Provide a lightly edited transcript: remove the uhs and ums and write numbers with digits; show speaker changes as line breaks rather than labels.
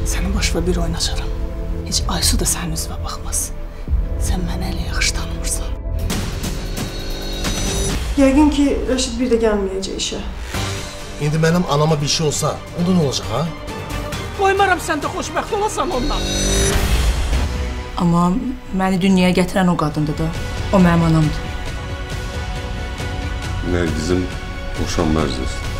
Sənin başına bir oynaşaram. Heç Aysu da sənin üzvə baxmaz. Sən məni elə yaxşı tanımırsan.
Yəqin ki, Rəşid bir də gəlməyəcək işə.
İndi mənim anama bir şey olsa, onda nə olacaq, ha?
Qoymaram sən də xoşbəxt olasan ondan.
Amma məni dünyaya gətirən o qadındır da. O mənim anamdır.
Nərgizin boşanma ərizəsi.